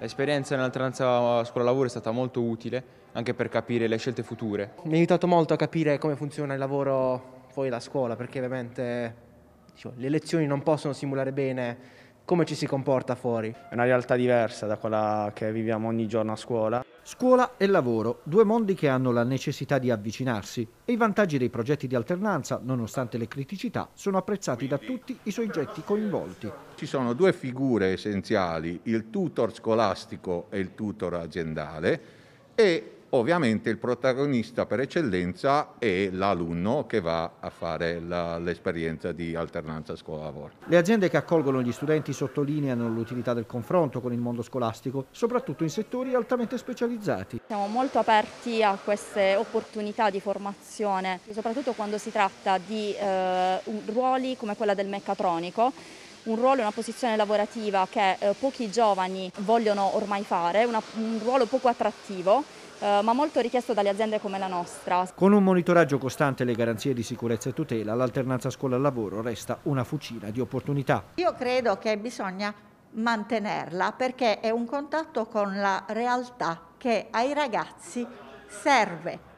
L'esperienza nell'alternanza scuola-lavoro è stata molto utile anche per capire le scelte future. Mi ha aiutato molto a capire come funziona il lavoro fuori da scuola, perché ovviamente le lezioni non possono simulare bene come ci si comporta fuori. È una realtà diversa da quella che viviamo ogni giorno a scuola. Scuola e lavoro, due mondi che hanno la necessità di avvicinarsi e i vantaggi dei progetti di alternanza, nonostante le criticità, sono apprezzati da tutti i soggetti coinvolti. Ci sono due figure essenziali, il tutor scolastico e il tutor aziendale e ovviamente il protagonista per eccellenza è l'alunno che va a fare l'esperienza di alternanza scuola-lavoro. Le aziende che accolgono gli studenti sottolineano l'utilità del confronto con il mondo scolastico, soprattutto in settori altamente specializzati. Siamo molto aperti a queste opportunità di formazione, soprattutto quando si tratta di ruoli come quella del meccatronico, un ruolo e una posizione lavorativa che pochi giovani vogliono ormai fare, un ruolo poco attrattivo, ma molto richiesto dalle aziende come la nostra. Con un monitoraggio costante e le garanzie di sicurezza e tutela, l'alternanza scuola-lavoro resta una fucina di opportunità. Io credo che bisogna mantenerla perché è un contatto con la realtà che ai ragazzi serve.